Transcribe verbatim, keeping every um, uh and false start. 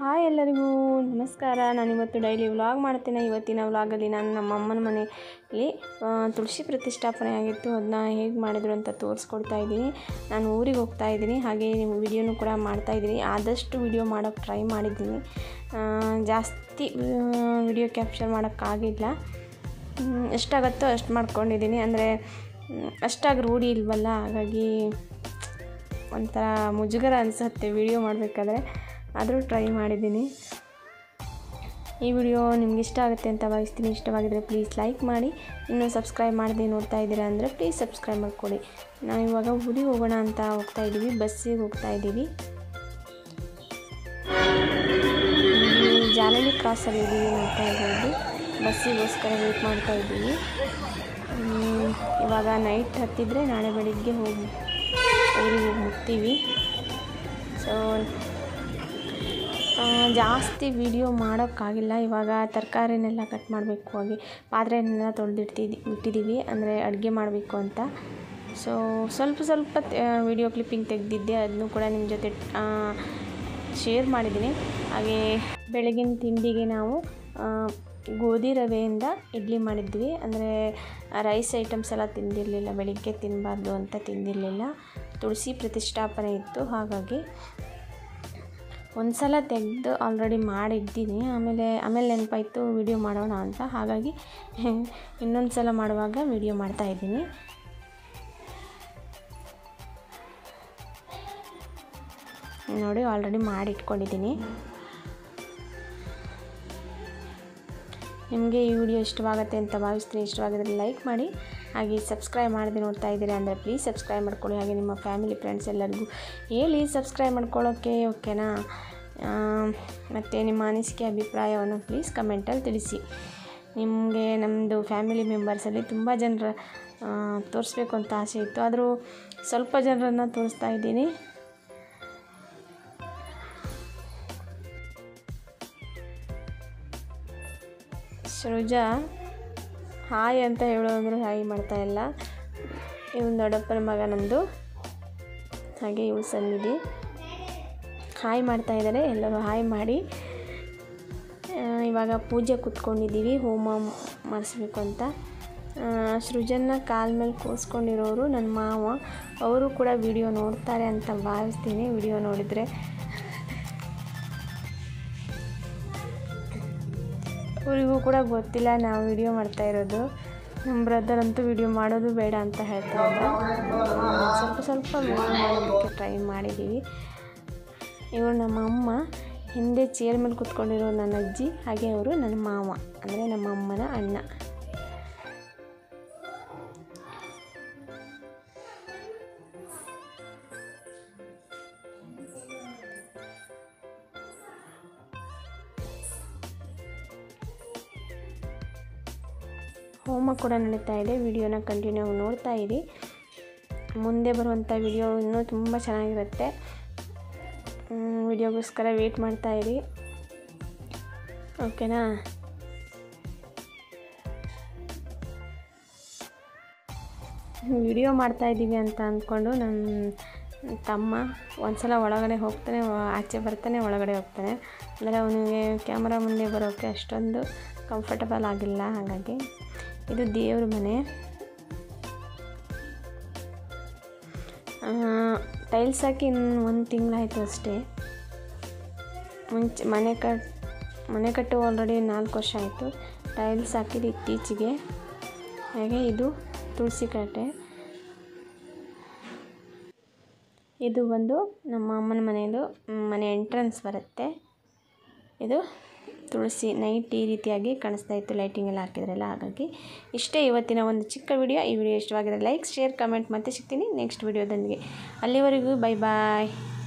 Hi ಎಲ್ಲರಿಗೂ ನಮಸ್ಕಾರ. ನಾನಿವತ್ತು ಡೈಲಿ ವ್ಲಾಗ್ ಮಾಡ್ತೇನೆ. ಇವತ್ತಿನ ವ್ಲಾಗಲ್ಲಿ ನಾನು ನಮ್ಮ ಅಮ್ಮನ ಮನೆಯಲ್ಲಿ ತುಳಸಿ ಪ್ರತಿಷ್ಠಾಪನೆ ಆಗಿತ್ತು, ಅದನ್ನ ಹೇಗೆ ಮಾಡಿದ್ರು ಅಂತ ತೋರಿಸ್ಕೊಡ್ತಾ ಇದ್ದೀನಿ. ನಾನು ಊರಿಗೆ ಹೋಗ್ತಾ ಇದ್ದೀನಿ, ಹಾಗೆ ವಿಡಿಯೋನು ಕೂಡ ಮಾಡ್ತಾಯಿದ್ದೀನಿ. ಆದಷ್ಟು ವಿಡಿಯೋ ಮಾಡೋಕ್ಕೆ ಟ್ರೈ ಮಾಡಿದ್ದೀನಿ, ಜಾಸ್ತಿ ವಿಡಿಯೋ ಕ್ಯಾಪ್ಚರ್ ಮಾಡೋಕ್ಕಾಗಿಲ್ಲ. ಎಷ್ಟಾಗುತ್ತೋ ಅಷ್ಟು ಮಾಡ್ಕೊಂಡಿದ್ದೀನಿ. ಅಂದರೆ ಅಷ್ಟಾಗಿ ರೂಢಿ ಇಲ್ವಲ್ಲ, ಹಾಗಾಗಿ ಒಂಥರ ಮುಜುಗರ ಅನಿಸುತ್ತೆ ವಿಡಿಯೋ ಮಾಡಬೇಕಾದ್ರೆ, ಆದರೂ ಟ್ರೈ ಮಾಡಿದ್ದೀನಿ. ಈ ವಿಡಿಯೋ ನಿಮ್ಗೆ ಇಷ್ಟ ಆಗುತ್ತೆ ಅಂತ ಭಾವಿಸ್ತೀನಿ. ಇಷ್ಟವಾಗಿದ್ದರೆ ಪ್ಲೀಸ್ ಲೈಕ್ ಮಾಡಿ. ಇನ್ನೂ ಸಬ್ಸ್ಕ್ರೈಬ್ ಮಾಡದೆ ನೋಡ್ತಾ ಇದ್ದೀರಾ ಅಂದರೆ ಪ್ಲೀಸ್ ಸಬ್ಸ್ಕ್ರೈಬ್ ಮಾಡ್ಕೊಳ್ಳಿ. ನಾವು ಇವಾಗ ಊರಿಗೆ ಹೋಗೋಣ ಅಂತ ಹೋಗ್ತಾ ಇದ್ದೀವಿ, ಬಸ್ಸಿಗೆ ಹೋಗ್ತಾ ಇದ್ದೀವಿ. ಜಾಲಹಳ್ಳಿ ಕ್ರಾಸಲ್ಲಿ ಇದ್ದೀವಿ, ನೋಡ್ತಾ ಇದ್ದೀವಿ. ಬಸ್ಸಿಗೋಸ್ಕರ ವೇಟ್ ಮಾಡ್ತಾ ಇದ್ದೀವಿ. ಇವಾಗ ನೈಟ್ ಹತ್ತಿದ್ರೆ ನಾಳೆ ಬೆಳಿಗ್ಗೆ ಹೋಗಿ ಊರಿಗೆ ಹೋಗಿ ಮುಟ್ತೀವಿ. ಸೊ ಜಾಸ್ತಿ ವಿಡಿಯೋ ಮಾಡೋಕ್ಕಾಗಿಲ್ಲ. ಇವಾಗ ತರಕಾರಿನೆಲ್ಲ ಕಟ್ ಮಾಡಬೇಕು, ಹಾಗೆ ಪಾತ್ರೆನೆಲ್ಲ ತೊಳೆದಿಡ್ತಿದ್ದಿ ಇಟ್ಟಿದ್ದೀವಿ, ಅಂದರೆ ಅಡುಗೆ ಮಾಡಬೇಕು ಅಂತ. ಸೊ ಸ್ವಲ್ಪ ಸ್ವಲ್ಪ ವಿಡಿಯೋ ಕ್ಲಿಪ್ಪಿಂಗ್ ತೆಗೆದಿದ್ದೆ, ಅದನ್ನು ಕೂಡ ನಿಮ್ಮ ಜೊತೆ ಶೇರ್ ಮಾಡಿದ್ದೀನಿ. ಹಾಗೆ ಬೆಳಗಿನ ತಿಂಡಿಗೆ ನಾವು ಗೋಧಿ ರವೆಯಿಂದ ಇಡ್ಲಿ ಮಾಡಿದ್ವಿ. ಅಂದರೆ ರೈಸ್ ಐಟಮ್ಸ್ ಎಲ್ಲ ತಿಂದಿರಲಿಲ್ಲ, ಬೆಳಿಗ್ಗೆ ತಿನ್ನಬಾರ್ದು ಅಂತ ತಿಂದಿರಲಿಲ್ಲ. ತುಳಸಿ ಪ್ರತಿಷ್ಠಾಪನೆ ಇತ್ತು, ಹಾಗಾಗಿ ಒಂದು ಸಲ ತೆಗೆದು ಆಲ್ರೆಡಿ ಮಾಡಿದ್ದೀನಿ. ಆಮೇಲೆ ಆಮೇಲೆ ನೆನಪಾಯಿತು ವಿಡಿಯೋ ಮಾಡೋಣ ಅಂತ, ಹಾಗಾಗಿ ಇನ್ನೊಂದು ಸಲ ಮಾಡುವಾಗ ವಿಡಿಯೋ ಮಾಡ್ತಾಯಿದ್ದೀನಿ. ನೋಡಿ, ಆಲ್ರೆಡಿ ಮಾಡಿ ಇಟ್ಕೊಂಡಿದ್ದೀನಿ. ನಿಮಗೆ ಈ ವಿಡಿಯೋ ಇಷ್ಟವಾಗುತ್ತೆ ಅಂತ ಭಾವಿಸ್ತೀನಿ. ಇಷ್ಟವಾಗಿದ್ದರೆ ಲೈಕ್ ಮಾಡಿ, ಹಾಗೆ ಸಬ್ಸ್ಕ್ರೈಬ್ ಮಾಡದೆ ನೋಡ್ತಾ ಇದ್ದೀರಾ ಅಂದರೆ ಪ್ಲೀಸ್ ಸಬ್ಸ್ಕ್ರೈಬ್ ಮಾಡ್ಕೊಳ್ಳಿ. ಹಾಗೆ ನಿಮ್ಮ ಫ್ಯಾಮಿಲಿ ಫ್ರೆಂಡ್ಸ್ ಎಲ್ಲರಿಗೂ ಹೇಳಿ ಸಬ್ಸ್ಕ್ರೈಬ್ ಮಾಡ್ಕೊಳ್ಳೋಕ್ಕೆ, ಓಕೆನಾ? ಮತ್ತು ನಿಮ್ಮ ಅನಿಸಿಕೆ ಅಭಿಪ್ರಾಯವನ್ನು ಪ್ಲೀಸ್ ಕಮೆಂಟಲ್ಲಿ ತಿಳಿಸಿ. ನಿಮಗೆ ನಮ್ಮದು ಫ್ಯಾಮಿಲಿ ಮೆಂಬರ್ಸಲ್ಲಿ ತುಂಬ ಜನರ ತೋರಿಸ್ಬೇಕು ಅಂತ ಆಸೆ ಇತ್ತು, ಆದರೂ ಸ್ವಲ್ಪ ಜನರನ್ನು ತೋರಿಸ್ತಾ ಇದ್ದೀನಿ. ಸೃಜಾ ಹಾಯ್ ಅಂತ ಹೇಳೋದಂದ್ರೆ ಹಾಯ್ ಮಾಡ್ತಾಯಿಲ್ಲ. ಇವನು ದೊಡ್ಡಪ್ಪನ ಮಗ ನಂದು, ಹಾಗೆ ಇವಳು ಸನ್ನಿಧಿ ಹಾಯ್ ಮಾಡ್ತಾಯಿದ್ದಾರೆ. ಎಲ್ಲರೂ ಹಾಯ್ ಮಾಡಿ. ಇವಾಗ ಪೂಜೆ ಕೂತ್ಕೊಂಡಿದ್ದೀವಿ, ಹೋಮ ಮಾಡಿಸ್ಬೇಕು ಅಂತ. ಸೃಜನ್ನ ಕಾಲ ಮೇಲೆ ಕೂರಿಸ್ಕೊಂಡಿರೋರು ನನ್ನ ಮಾವ, ಅವರು ಕೂಡ ವಿಡಿಯೋ ನೋಡ್ತಾರೆ ಅಂತ ಭಾವಿಸ್ತೀನಿ. ವಿಡಿಯೋ ನೋಡಿದರೆ ಅವರಿಗೂ ಕೂಡ ಗೊತ್ತಿಲ್ಲ ನಾವು ವಿಡಿಯೋ ಮಾಡ್ತಾಯಿರೋದು. ನಮ್ಮ ಬ್ರದರ್ ಅಂತೂ ವಿಡಿಯೋ ಮಾಡೋದು ಬೇಡ ಅಂತ ಹೇಳ್ತಾರೆ. ಸ್ವಲ್ಪ ಸ್ವಲ್ಪ ವಿಡಿಯೋ ಮಾಡೋದಕ್ಕೆ ಟ್ರೈ ಮಾಡಿದ್ದೀವಿ. ಇವರು ನಮ್ಮ ಅಮ್ಮ, ಹಿಂದೆ ಚೇರ್ ಮೇಲೆ ಕೂತ್ಕೊಂಡಿರೋ ನನ್ನ ಅಜ್ಜಿ, ಹಾಗೆ ಅವರು ನನ್ನ ಮಾವ, ಅಂದರೆ ನಮ್ಮ ಅಮ್ಮನ ಅಣ್ಣ. ಹೋಮ ಕೂಡ ನಡೀತಾ ಇದೆ. ವಿಡಿಯೋನ ಕಂಟಿನ್ಯೂ ನೋಡ್ತಾ ಇರಿ. ಮುಂದೆ ಬರುವಂಥ ವಿಡಿಯೋ ಇನ್ನೂ ತುಂಬ ಚೆನ್ನಾಗಿರುತ್ತೆ. ವಿಡಿಯೋಗೋಸ್ಕರ ವೇಟ್ ಮಾಡ್ತಾ ಇರಿ, ಓಕೆನಾ? ವಿಡಿಯೋ ಮಾಡ್ತಾಯಿದ್ದೀವಿ ಅಂತ ಅಂದ್ಕೊಂಡು ನನ್ನ ತಮ್ಮ ಒಂದು ಸಲ ಒಳಗಡೆ ಹೋಗ್ತಾನೆ, ಆಚೆ ಬರ್ತಾನೆ, ಒಳಗಡೆ ಹೋಗ್ತಾನೆ. ಅಂದರೆ ಅವನಿಗೆ ಕ್ಯಾಮ್ರಾ ಮುಂದೆ ಬರೋಕ್ಕೆ ಅಷ್ಟೊಂದು ಕಂಫರ್ಟಬಲ್ ಆಗಿಲ್ಲ. ಹಾಗಾಗಿ ಇದು ದೇವ್ರ ಮನೆ. ಟೈಲ್ಸ್ ಹಾಕಿ ಇನ್ನು ಒಂದು ತಿಂಗಳಾಯಿತು ಅಷ್ಟೇ. ಮುಂಚೆ ಮನೆ ಕಟ್ ಮನೆ ಕಟ್ಟು ಆಲ್ರೆಡಿ ನಾಲ್ಕು ವರ್ಷ ಆಯಿತು. ಟೈಲ್ಸ್ ಹಾಕಿದ್ದು ಇತ್ತೀಚೆಗೆ. ಹಾಗೆ ಇದು ತುಳಸಿ ಕಟ್ಟೆ. ಇದು ಬಂದು ನಮ್ಮ ಅಮ್ಮನ ಮನೆಯದು ಮನೆ ಎಂಟ್ರೆನ್ಸ್ ಬರುತ್ತೆ. ಇದು ತುಳಸಿ ನೈಟ್ ಈ ರೀತಿಯಾಗಿ ಕಾಣಿಸ್ತಾ ಇತ್ತು, ಲೈಟಿಂಗ್ ಎಲ್ಲ ಹಾಕಿದ್ರಲ್ಲ, ಹಾಗಾಗಿ ಇಷ್ಟೇ ಇವತ್ತಿನ ಒಂದು ಚಿಕ್ಕ ವಿಡಿಯೋ. ಈ ವಿಡಿಯೋ ಇಷ್ಟವಾಗಿದ್ರೆ ಲೈಕ್, ಶೇರ್, ಕಮೆಂಟ್ ಮತ್ತೆ ಸಿಗ್ತೀನಿ ನೆಕ್ಸ್ಟ್ ವಿಡಿಯೋದೊಂದಿಗೆ. ಅಲ್ಲಿವರೆಗೂ ಬೈ ಬಾಯ್.